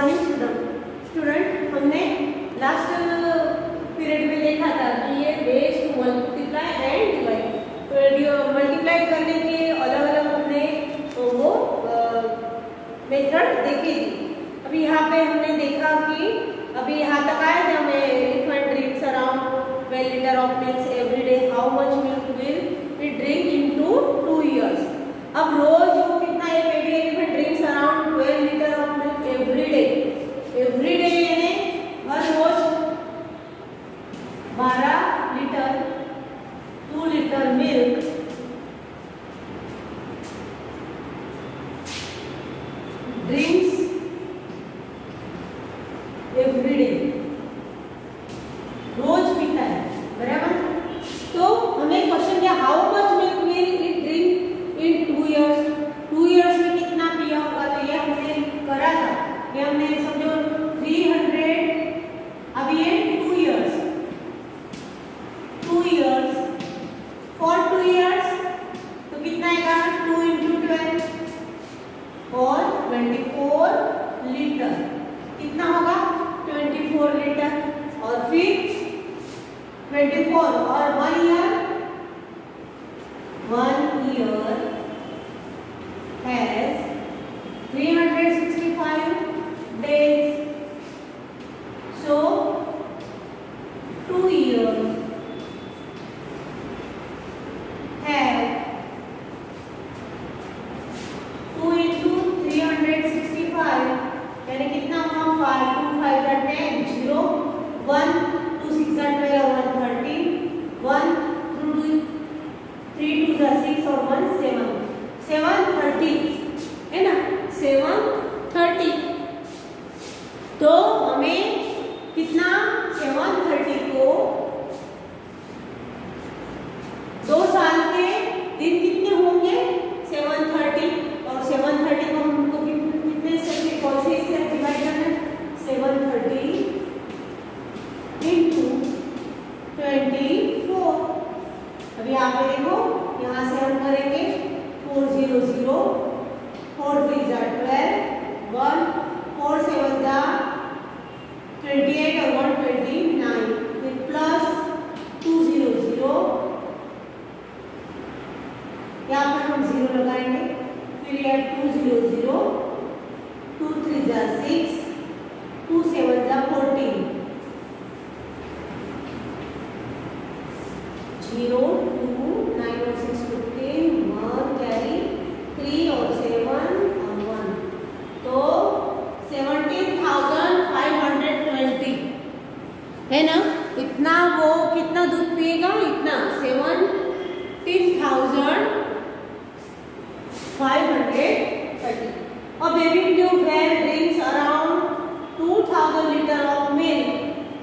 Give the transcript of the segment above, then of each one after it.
Morning student, हमने last period में देखा था कि ये base two multiply and divide, multiply करने के अलग अलग हमने वो मेथड देखी थी। अभी यहाँ पे हमने देखा कि अभी यहाँ तक आया था हमें elephant drinks around 12 litre of milk every day, how much milk will it drink into 2 years। अब रोज वो कितना एक baby elephant drinks around 12 litre of milk every day यानी हर रोज 12 litre 2 litre milk drinks every day, रोज पीता है, बराबर। तो हमें क्वेश्चन दिया how much milk will it drink in 2 years। 2 years में कितना पिया होगा, तो ये हमने करा था, ये हमने समझो 300, अब ये 2 years फॉर 2 years तो कितना आएगा 2 into 12 और 24 लीटर, कितना होगा 24 लीटर, और फिर 24 और 1 year has 365 days, so 2 years have 2 into 365 यानी कितना हुआ 5 2 5 10 0 1 2 6 12 13 1 2 3 2 6 और 1 7 730 है ना, 730। तो हमें कितना 730 को 2 साल के दिन कितने होंगे 730, और 730 को हमको कितने से कौन से इससे डिवाइड करना है 730 into 24। अभी यहाँ पे देखो, यहाँ से हम करेंगे 400 4 3 12 1 4 7 28 और 129, फिर प्लस 200, यहाँ पर हम 0 लगाएंगे, फिर यह 200 2 3 6 2 7 14 0 2 9 और 6 15 1 कैरी 3 और 7 और 1, तो 17,520 है ना। इतना वो कितना दूध पिएगा, इतना 17,530। और baby blue bear drinks around 2000 litre of milk,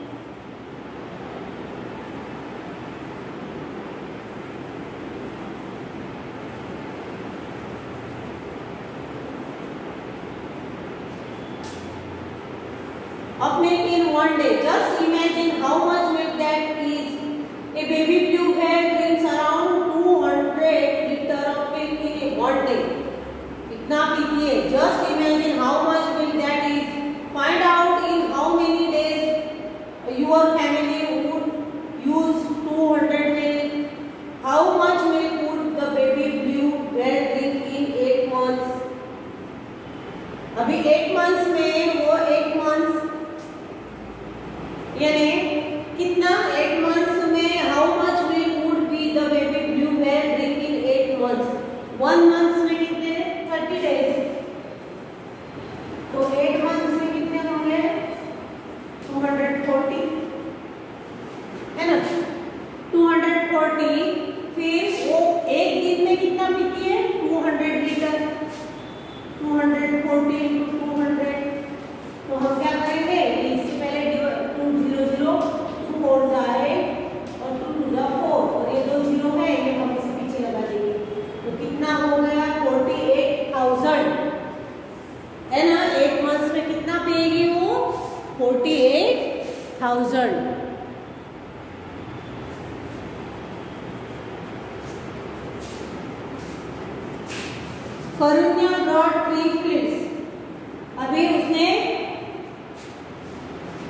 of milk in 1 day। Just imagine how much milk that is। A baby blue bear drinks around 200 liter of milk in 1 day। इतना पीती है। Just imagine how much milk that is। Find out in how many days your family would use 200 milk। How much milk would the baby blue bear drink in 8 months। अभी 8 months में वो 8 months यानी कितना 8 months में how much milk would be the baby blue bear drink in 8 months। 1 month में कितने 30 days, तो 8 months में कितने होंगे 240 है ना, 240। फिर वो एक दिन में कितना पीती है 200 लीटर, 240 into 200, तो हम क्या करेंगे इससे पहले 200 2 4 जाए और 2 2 4, और ये 2 0 है, ये हम इसे पीछे लगा देंगे, तो कितना हो गया 48,000 है ना। 8 months में कितना पिएगी वो 48,000। Karunya brought 3 fields। अभी उसने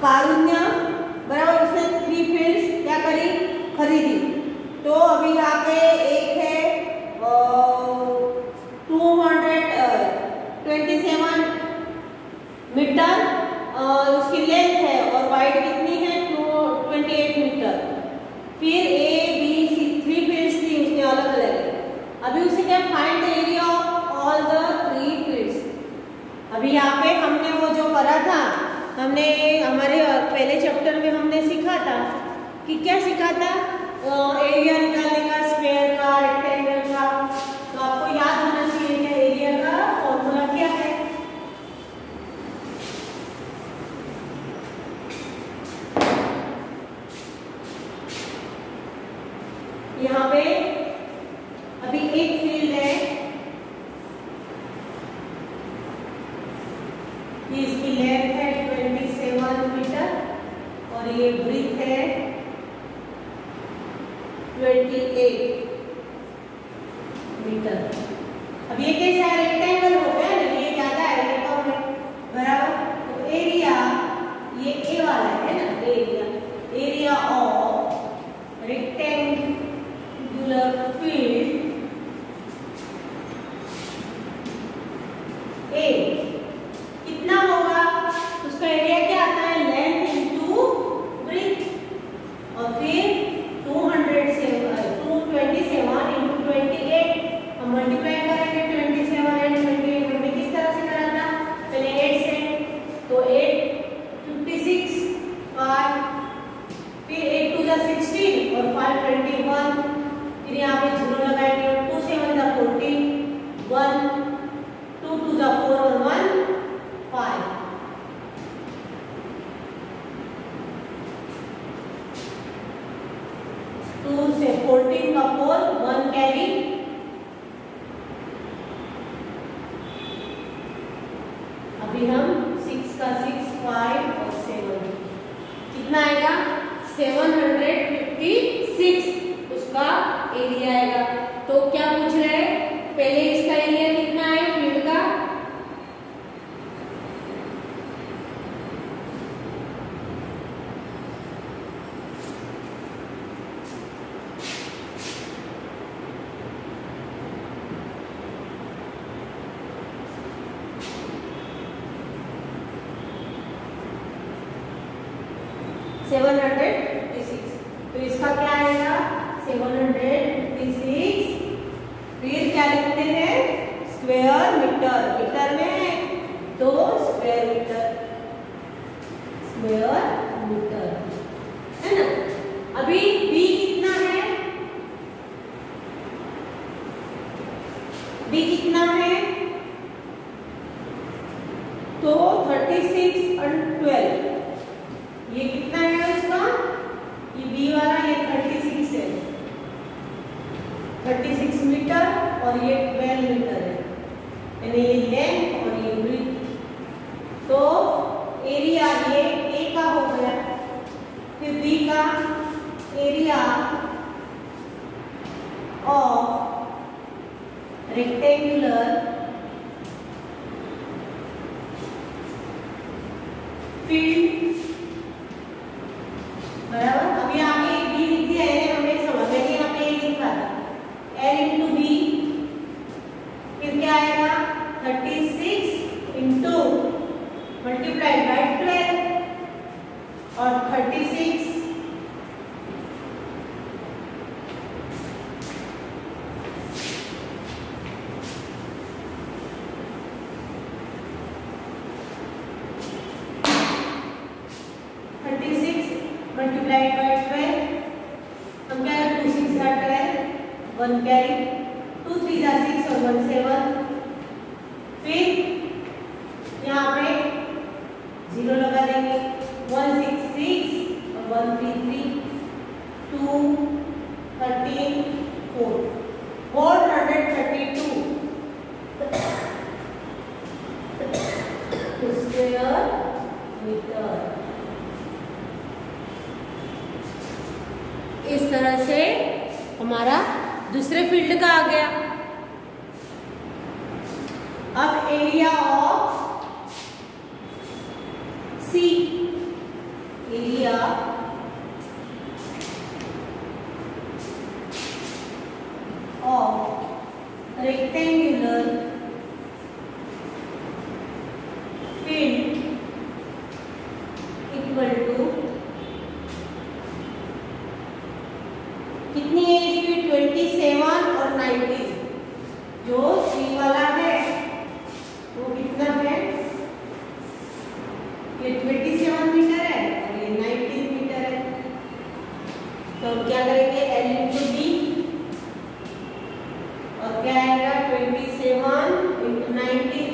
कारुण्य बराबर उसने 3 फील्ड्स क्या करी, खरीदी। तो अभी यहाँ पे एक है 227 मीटर उसकी लेंथ है और वाइड कितनी है 28 मीटर। फिर ए बी सी 3 फील्ड्स थी उसने अलग अलग। अभी उसे क्या find the area of all the 3 fields. अभी यहाँ पे हमने वो जो करा था, हमने हमारे पहले चैप्टर में हमने सीखा था कि क्या सीखा था, एरिया निकालने का, स्क्वायर का, रेक्टेंगल का। तो आपको याद होना चाहिए कि एरिया का फॉर्मूला क्या है। यहाँ पे अभी एक फील्ड है, ये इसकी लेंथ है 27 मीटर और ये ब्रीथ है 28 मीटर। अब ये कैसा है, रेक्टेंगल हो गया ना, ये ज्यादा है ये कम है बराबर। तो एरिया ये ए वाला है ना, area of rectangular field A कितना होगा, उसका एरिया क्या आता है, लेंथ इनटू ब्रीथ और फिर 227 इनटू 28 हम मल्टीप्लाई करेंगे 27 एंड 28। हमने किस तरह से करा था, पहले 8 से, तो 8 56 5 फिर 8 टू 16 और 5 21। फिर यहाँ पे 0 लगाएंगे, 2 7 14 1 2 2 4 और 1 5। से 14 का 4 1 कैरी, अभी हम 6 का 6 5 और 7 कितना आएगा 756 उसका एरिया आएगा। तो क्या पूछ रहे हैं, पहले इसका एरिया कितना है फील्ड का, सेवन 756। तो इसका क्या आएगा 756। फिर क्या लिखते हैं, स्क्वायर मीटर, मीटर में है तो स्क्वायर मीटर है ना। अभी बी कितना है, बी कितना है, तो 36 और 12 ये कितना है उसका, ये बी वाला ये 36 है, 36 मीटर और ये 12 मीटर है, यानी ये लेंथ और ये ब्रीथ। तो एरिया ये ए का हो गया, फिर बी का एरिया ऑफ रेक्टेंगुलर फील्ड बराबर। अभी आपने एक बी लिख दिया है, हमें समझ में यहाँ पे लिखा था एल इंटू बी, फिर क्या आएगा 36 इंटू मल्टीप्लाइड बाय 12 और 36 मल्टीप्लाइड बाय 12, हम क्या है 2 6 12 1 कैरी, 2 3 6 और 1 7। फिर यहाँ पे 0 लगा देंगे, 1 6 6 और 1 3 3 2 13 4 432 स्क्वायर मीटर। इस तरह से हमारा दूसरे फील्ड का आ गया। अब area of C rectangular field equal to कितनी है इसकी 27 और 19। जो सी वाला है वो कितना है, ये 27 मीटर है और ये 19 मीटर है। तो क्या करेंगे, L इंटू डी, और क्या आएगा 27 इंटू 19।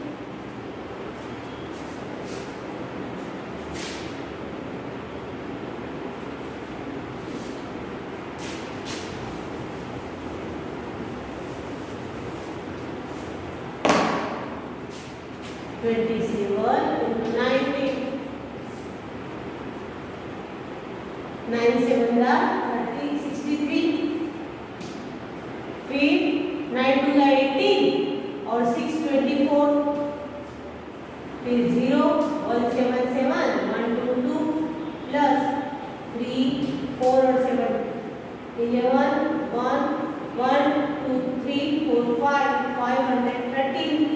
नाइन सेवन जा 30, 63, फिर 9 टू 18 और 6 24, फिर 0 1 7 7 1 2 2 प्लस 3 4 और 7 11 1 1 2 3 4 5 513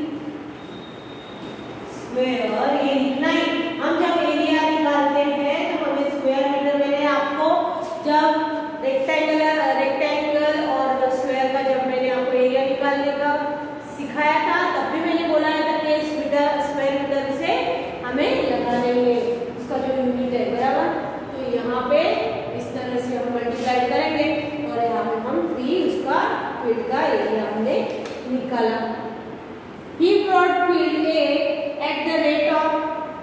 स्क्वायर। ये इतना ही। हम जब एरिया निकालते हैं तो हमें स्क्वायर मीटर, मैंने आपको जब रेक्टेंगल और स्क्वायर का जब मैंने आपको एरिया निकालने का सिखाया था तब भी मैंने बोला था कि इस मीटर स्क्वायर मीटर से हमें लगाने में उसका जो यूनिट है, बराबर। तो यहाँ पे इस तरह से हम मल्टीप्लाई करेंगे और यहाँ पे हम 3 उसका फील्ड का एरिया हमने निकाला। He brought field A at the rate of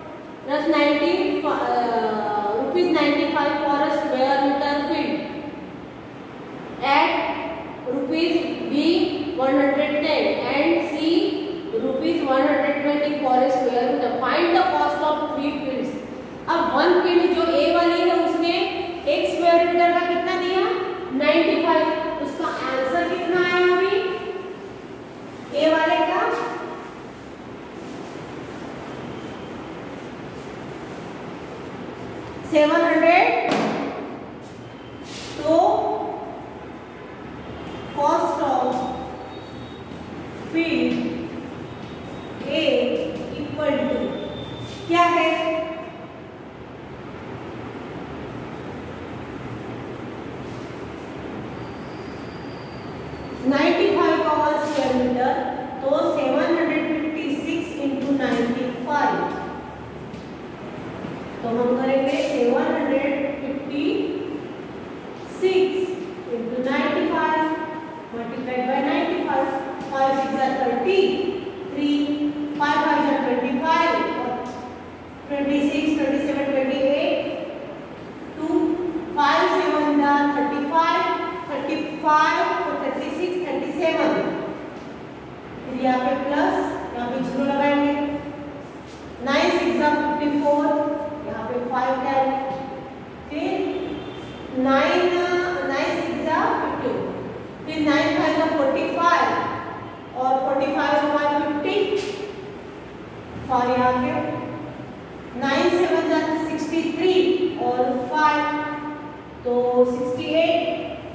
rupees 95 for a square meter field, at rupees B 110 and C rupees 120 for a square meter. Find the cost of 3 fields. अब 1 field जो A वाली है उसने एक square metre का कितना दिया 95, उसका आंसर कितना आया अभी A वाले का 700। तो cost of field A equal to क्या है, स्क्वायर मीटर, तो 756 इंटू 95। तो हम करेंगे 756 into 95 multiplied by 95। 5 6 are 30, 3 5 5 are 25 और 26 27 28 2 5 7 are 35 35 और 36 37। फिर यहाँ पे प्लस, यहाँ पे 0 लगाएंगे। 9 6 are 54, यहाँ पे 5 10, फिर 9 6 are 50, फिर 9 5 are 45 और 45 और 5 50, और यहाँ पे 9 7 are 63 और 5 तो 68।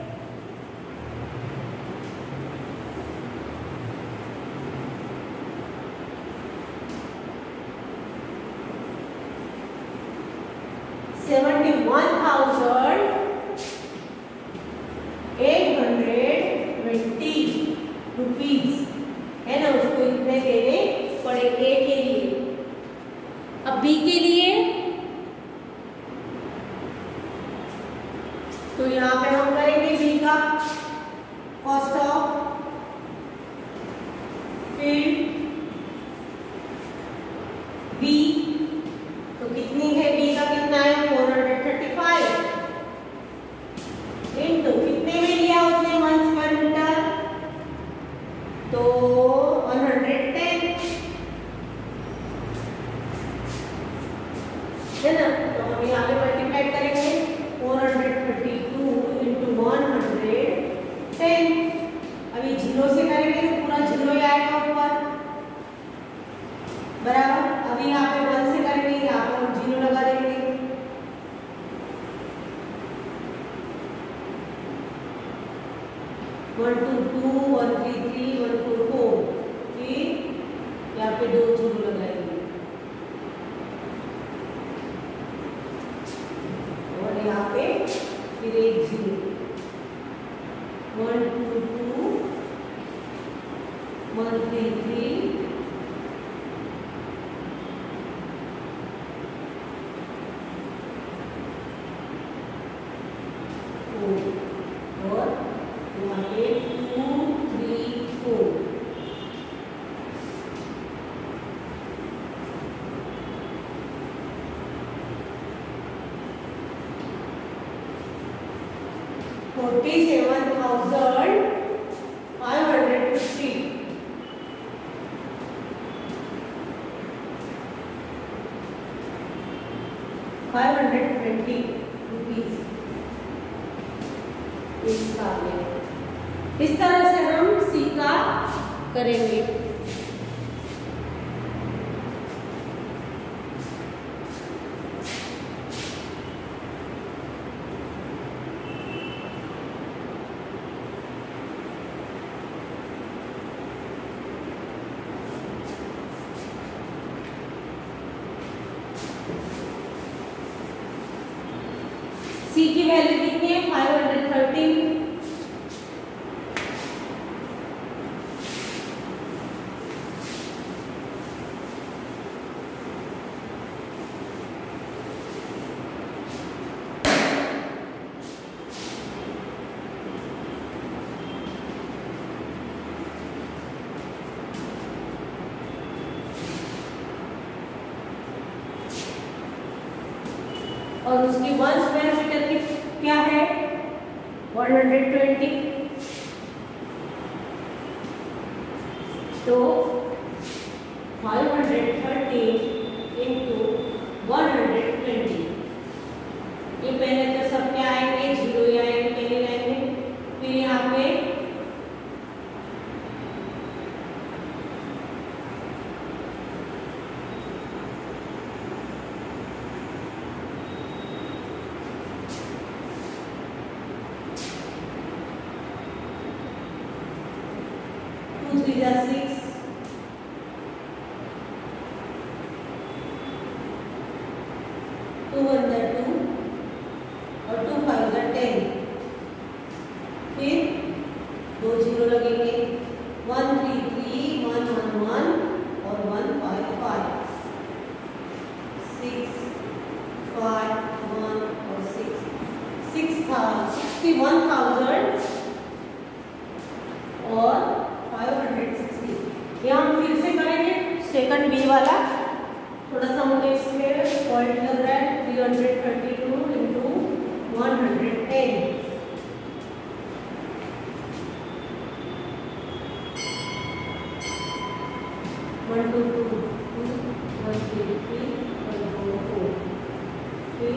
₹71,820 है ना, उसको इतने देने पड़े A के लिए। अब B के लिए तो यहाँ पे हम करेंगे B का कॉस्ट ऑफ फील्ड B, तो कितनी है B का, कितना है 435 इंटू कितने में लिया उसने 1 स्क्वायर मीटर, तो 110 है ना। तो हम यहाँ पे मल्टीप्लाई करेंगे 432 इंटू 110। अभी 0 से करेंगे तो पूरा 0 ही आएगा ऊपर, बराबर। अभी यहाँ पे 1 से करेंगे, यहाँ पे हम 0 लगा देंगे। 122 133 144, फिर यहाँ पे 2 जीरो लगाएंगे और यहाँ पे फिर 1 जीरो, 122 133 और यहाँ पे 2 3 4, ₹47,520 इस तरह से हम सी का करेंगे। सी की वैल्यू कितनी है? 513। और उसकी 1 स्क्वायर मीटर क्या है? 120। तो 513 इंटू 120, ये पहले तो सब क्या आएंगे? जीरो ही आएंगे पहले लाइन में। फिर यहाँ पे थ्री जा 6, 2 1 जा 2 और 2 5 जा 10, फिर 2 जीरो लगेंगे, 1 3 3 1 1 1 और 1 5 5, 6 5 1 और 6 था 61,000 और 560। ये हम फिर से करेंगे सेकंड बी वाला। थोड़ा सा मुझे इसमें पॉइंट लग रहा है। 332 इंटू 110, वन टू टू 1 3 3 1 4 4, फिर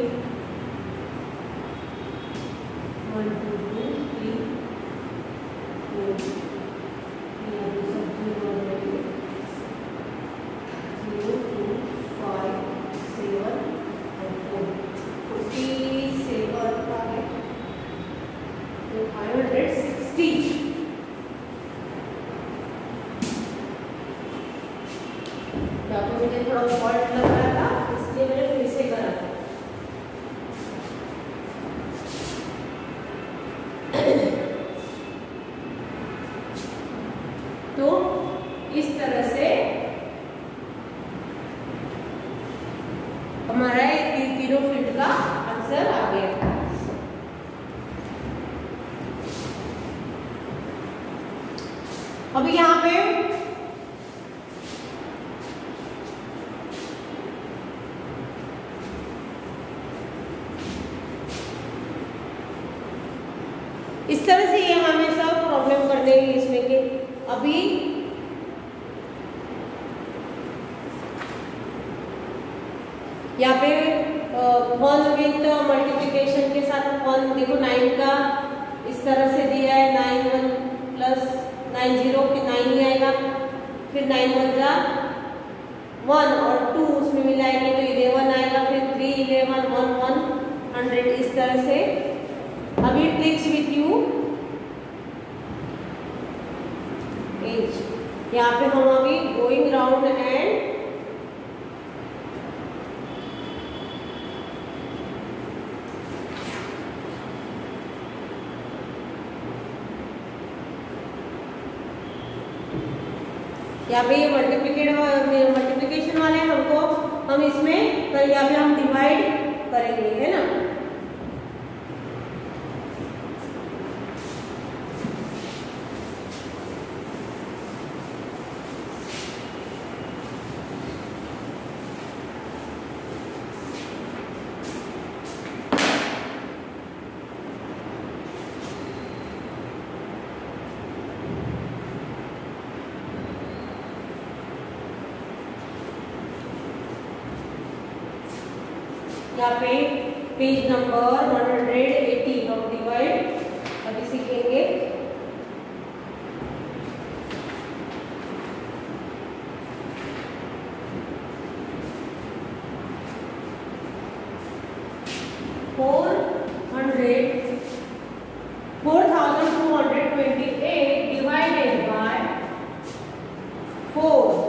1 2 2 3 4, मुझे थोड़ा फॉल्ट लग रहा था, इसलिए मैंने फिर से करा। तो इस तरह से हमारा तीनों फील्ड का आंसर आ गया। अभी यहाँ पे इस तरह से ये हमें सब प्रॉब्लम कर देंगे इसमें के। अभी यहाँ पे 1 विथ मल्टीप्लिकेशन के साथ 1 देखो 9 का इस तरह से दिया है, 9 1 प्लस 9 0 के 9 ही आएगा, फिर 9 1 जा 1 और 2 उसमें मिलाएंगे तो 11 आएगा, फिर 3 11 1 1 100। इस तरह से अभी ट्रिक्स विथ यू रीच। यहाँ पे हम अभी गोइंग राउंड एंड यहाँ पे ये मल्टीप्लिकेशन वाले हमको हम इसमें तो यहाँ पे हम डिवाइड करेंगे, है ना। यहाँ पे पेज नंबर 180 हम डिवाइड अभी सीखेंगे। फोर 4,228 डिवाइडेड बाय 4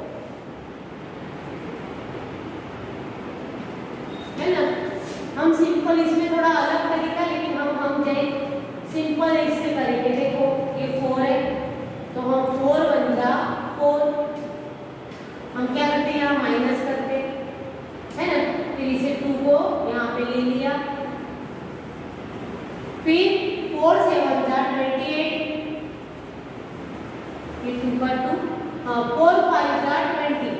है ना। हम सिंपल इसमें थोड़ा अलग तरीका, लेकिन हम जाए सिंपल इससे करेंगे। देखो ये 4 है तो हम 4 बन जा 4, हम क्या करते हैं यहाँ माइनस करते है ना। फिर इसे 2 को यहाँ पे ले लिया, फिर 4 7 जा 28, ये 2 का 2, 4 5 जा 20,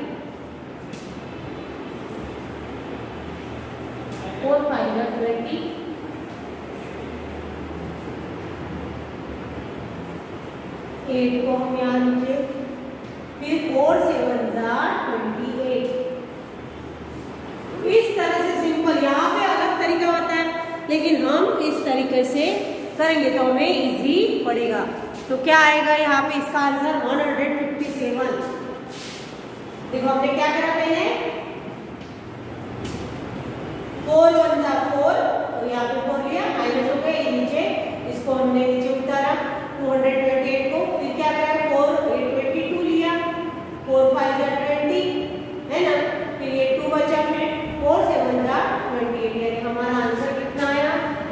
4 5 जा 20, 8 को हम यहाँ नीचे, फिर 4 7 जा 28। इस तरह से सिंपल, यहाँ पे अलग तरीका होता है लेकिन हम इस तरीके से करेंगे तो हमें इजी पड़ेगा। तो क्या आएगा यहाँ पे इसका आंसर 157। देखो हमने क्या करा पहले 4 1 जा 4 और यहाँ पे 4 लिया, माइनस हो गए नीचे, इसको हमने नीचे उतारा 228 को, फिर क्या करा 4 8 22 लिया, 4 5 जा 20 है ना, फिर ये 2 बचा, फिर 4 7 जा 28, यानी हमारा आंसर कितना आया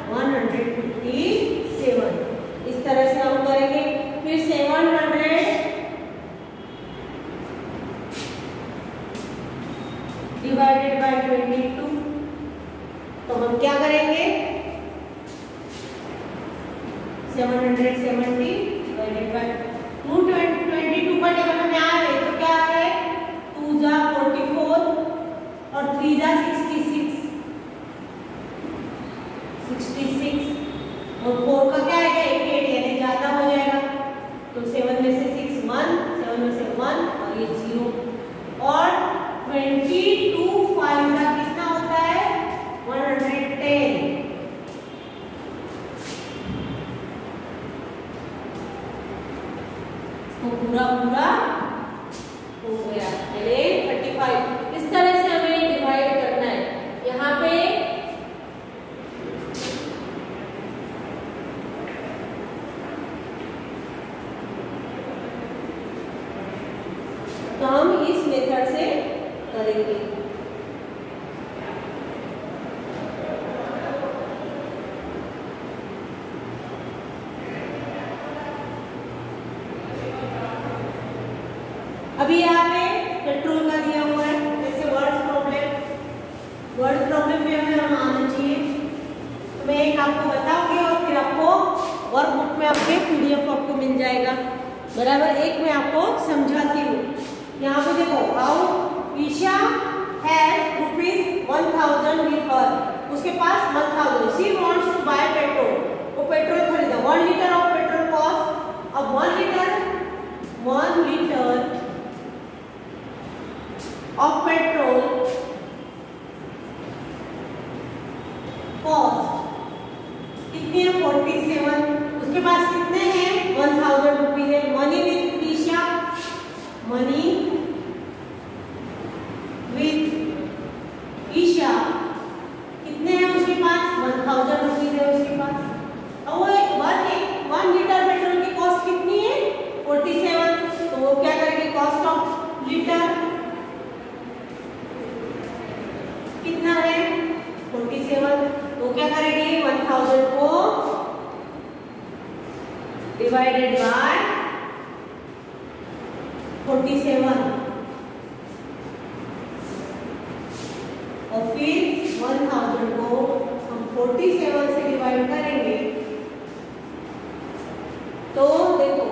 157। इस तरह से हम करेंगे। फिर 700 डिवाइडेड बाय 22, तो हम क्या करेंगे 770 डिवाइडेड बाय 222 का जब हम यहाँ आ रहे तो क्या आ रहे 2 जा 44 और 3 जा 66 और 4 का क्या आएगा 88, यानी ज्यादा हो जाएगा। तो 7 में से 6 1, 7 में से 1 और ये 0, और 22 5 का कितना होता है 110। तो पूरा पूरा हो गया, यानी 35। इस तरह से हमें डिवाइड करना है। यहाँ पे तो हम इस मेथड से करेंगे। अभी यहाँ पे पेट्रोल का दिया हुआ है, जैसे वर्ड प्रॉब्लम में हमें आना चाहिए। तो मैं एक आपको बताऊंगी और फिर आपको वर्कबुक में आपके PDF आपको मिल जाएगा, बराबर। एक मैं आपको समझाती हूँ। यहाँ पे देखो, how Isha has ₹1000 with her, उसके पास 1000, she wants to buy petrol, वो पेट्रोल खरीदा। 1 लीटर ऑफ पेट्रोल कॉस्ट, अब 1 लीटर ऑफ पेट्रोल कॉस्ट कितने हैं 47, उसके पास कितने हैं 1000 रुपीज है। Money with Isha, money with Isha कितने हैं उसके पास 1000 रुपीज है उसके पास। और वो 1 बाय 47 और फिर 1000 को हम 47 से डिवाइड करेंगे तो देखो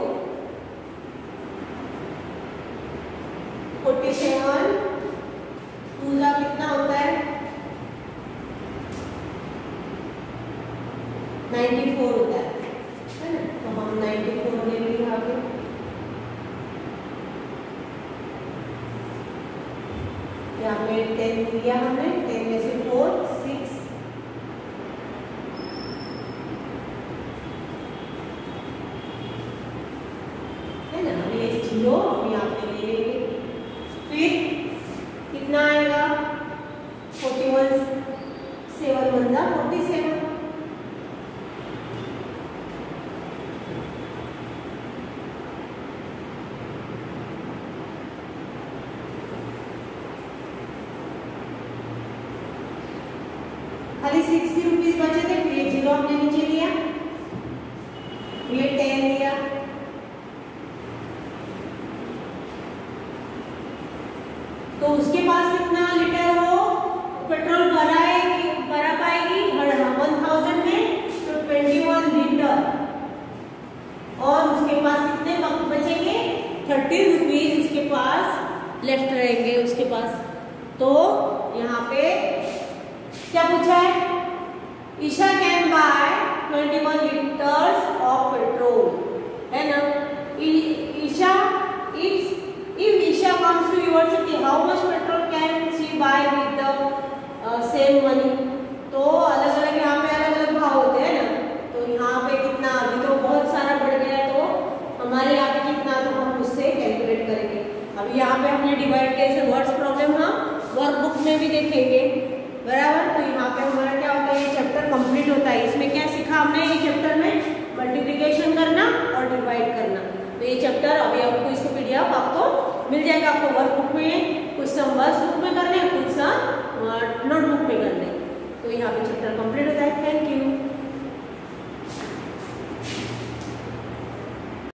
47 पूरा कितना होता है 94 होता है ना। तो हम 94 ले लिए आगे। यहाँ पे 10 लिया हमने, 10 में से 4 6 है ना। ये 0 हम यहाँ पे ले लेंगे। फिर कितना आएगा 41 7 बंदा 47 खाली 60 रुपीज बचे थे। फिर ये 0 हमने नीचे लिया, ये 10 लिया, तो उसके पास कितना लीटर वो पेट्रोल भरा पाएगी 1000 में, तो 21 लीटर। और उसके पास कितने बचेंगे 30 रुपीज उसके पास लेफ्ट रहेंगे उसके पास। तो यहाँ पे क्या पूछा है, Isha can buy 21 litres of petrol, है ना। Isha if Isha comes to your city how much petrol can she buy with the same money. तो अलग अलग यहाँ पे अलग अलग भाव होते हैं ना। तो यहाँ पे कितना, अभी तो बहुत सारा बढ़ गया, तो हमारे यहाँ पे कितना, तो हम उससे कैलकुलेट करेंगे। अभी यहाँ पे हमने डिवाइड कैसे वर्ड्स प्रॉब्लम हम वर्कबुक में भी देखेंगे, बराबर। तो यहाँ पे हमारा क्या होता है, ये चैप्टर कंप्लीट होता है। इसमें क्या सीखा हमने ये चैप्टर में, मल्टीप्लिकेशन करना और डिवाइड करना। तो ये चैप्टर अभी आपको इसको पीडीएफ आपको मिल जाएगा। आपको वर्कबुक में कुछ सम वर्कबुक में करने, कुछ सम नोटबुक में करने। तो यहाँ पे चैप्टर कंप्लीट होता है। Thank you.